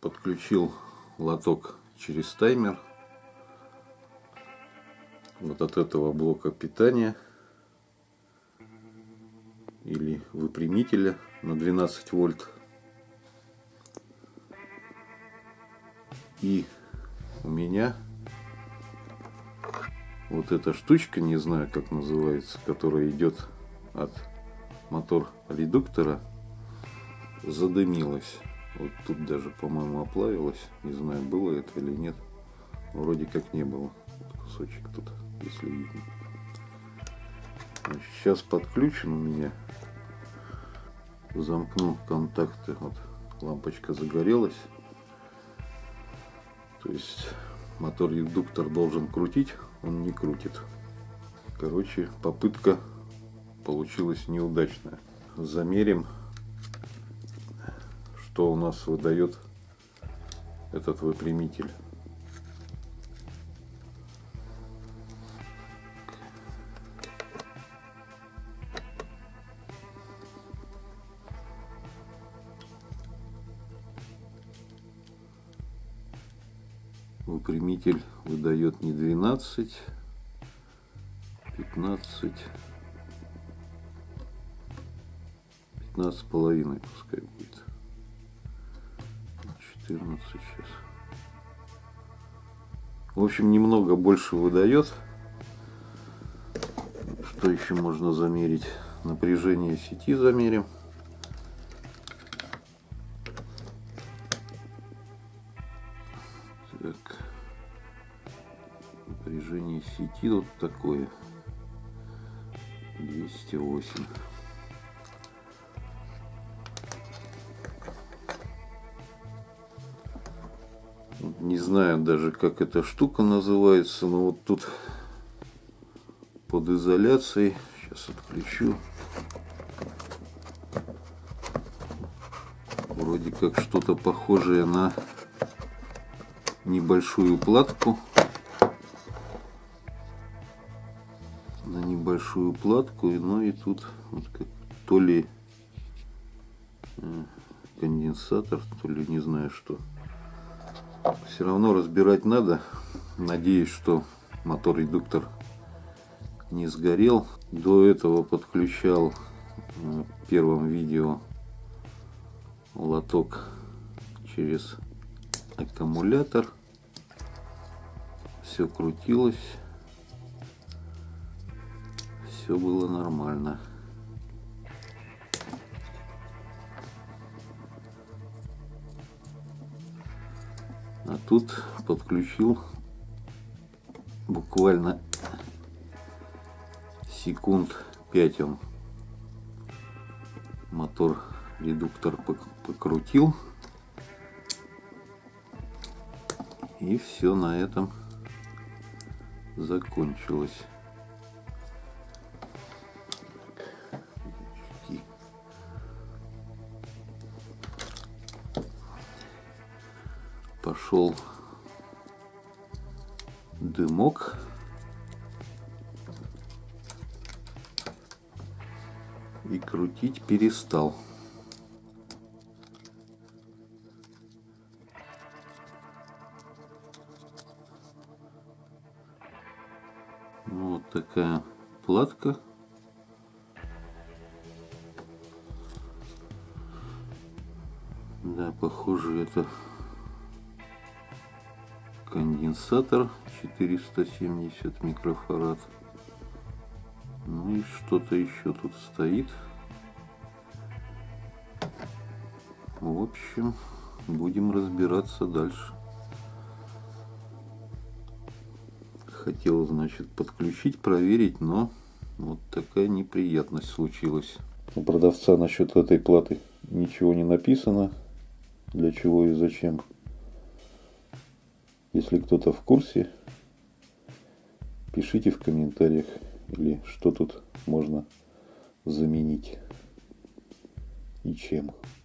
Подключил лоток через таймер. Вот от этого блока питания или выпрямителя на 12 вольт. И у меня вот эта штучка, не знаю как называется, которая идет от мотор-редуктора, задымилась. Вот тут даже, по-моему, оплавилась. Не знаю, было это или нет. Вроде как не было. Вот кусочек тут, если видно. Значит, сейчас подключен у меня. Замкну контакты. Вот лампочка загорелась. То есть мотор-редуктор должен крутить, он не крутит. Короче, попытка получилась неудачная. Замерим, что у нас выдает этот выпрямитель. Выпрямитель выдает не 12, 15, 15,5 пускай будет. 14 сейчас. В общем, немного больше выдает. Что еще можно замерить? Напряжение сети замерим. Так. Напряжение сети вот такое. 208. Не знаю даже, как эта штука называется, но вот тут под изоляцией. Сейчас отключу. Вроде как что-то похожее на небольшую платку. Ну и тут вот как, то ли конденсатор, то ли не знаю что. Все равно разбирать надо. Надеюсь, что мотор-редуктор не сгорел. До этого подключал в первом видео лоток через аккумулятор. Все крутилось. Все было нормально. А тут подключил буквально секунд 5 он мотор-редуктор покрутил. И все на этом закончилось. Пошел дымок. И крутить перестал. Вот такая платка. Да, похоже, это конденсатор 470 микрофарад. Ну и что-то еще тут стоит. В общем, будем разбираться дальше. Хотел, значит, подключить, проверить, но вот такая неприятность случилась. У продавца насчет этой платы ничего не написано. Для чего и зачем. Если кто-то в курсе, пишите в комментариях, или что тут можно заменить и чем.